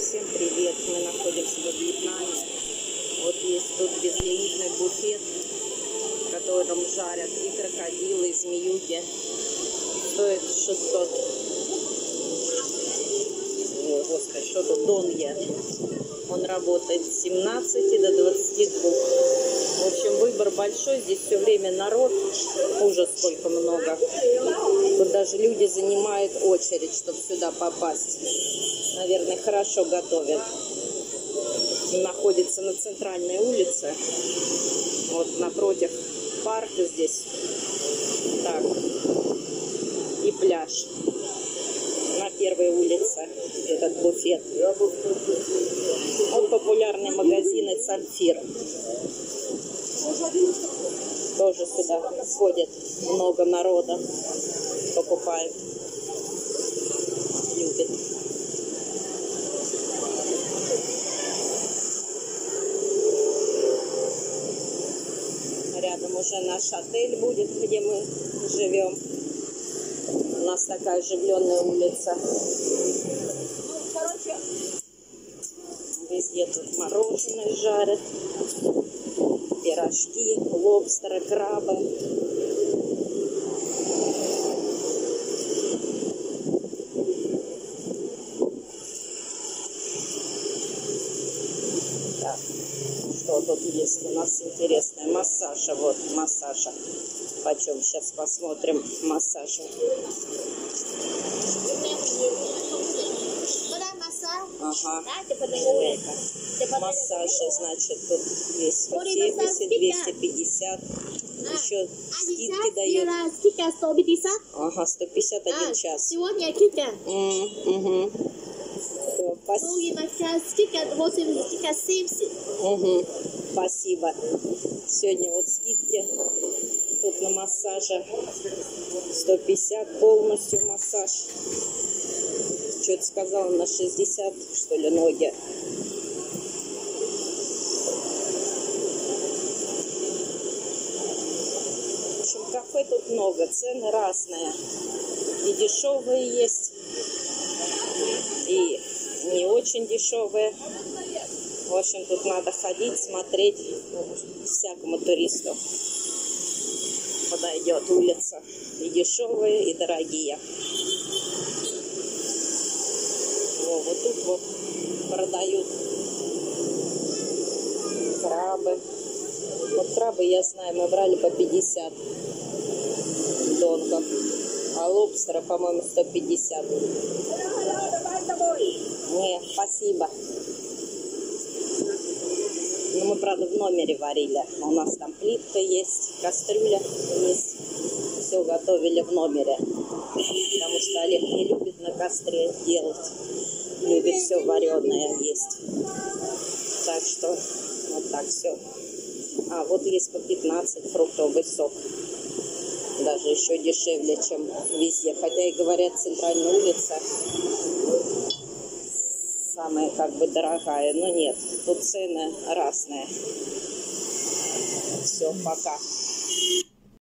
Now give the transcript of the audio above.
Всем привет! Мы находимся во Вьетнаме. Вот есть тут безлимитный буфет, в котором жарят и крокодилы, и змеюки. Стоит 600. Ой, господи, что тут донья. Он работает с 17 до 22. В общем, выбор большой. Здесь все время народ. Ужас, сколько много. Тут даже люди занимают очередь, чтобы сюда попасть. Наверное, хорошо готовят. Находится на центральной улице. Вот напротив парка здесь. Так. И пляж. На первой улице этот буфет. Вот популярный магазин «Сапфир». Тоже сюда сходит много народа. Покупает. Любит. Рядом уже наш отель будет, где мы живем. У нас такая оживленная улица. Везде тут мороженое жарят, пирожки, лобстеры, крабы. Так, что тут есть у нас интересное? Массажа, вот массажа. Почем? Сейчас посмотрим массажа. Ага. Массажи, значит, тут есть 170, 250. Еще скидки дают. Ага, 151 час. Угу. Угу. Спасибо. Сегодня вот скидки тут на массаже. 150 полностью массаж. Что-то сказала на 60, что ли, ноги. В общем, кафе тут много, цены разные. И дешевые есть, и не очень дешевые. В общем, тут надо ходить, смотреть, всякому туристу подойдет улица. И дешевые, и дорогие. Вот тут вот продают крабы. Вот крабы, я знаю, мы брали по 50 донгов. А лобстера, по-моему, 150. Не, спасибо. Но мы, правда, в номере варили. У нас там плитка есть, кастрюля есть. Все готовили в номере. Потому что Олег не любит на костре делать. Любит все вареное есть. Так что вот так все. А вот есть по 15 фруктовый сок. Даже еще дешевле, чем везде. Хотя и говорят, центральная улица самая как бы дорогая. Но нет, тут цены разные. Все, пока.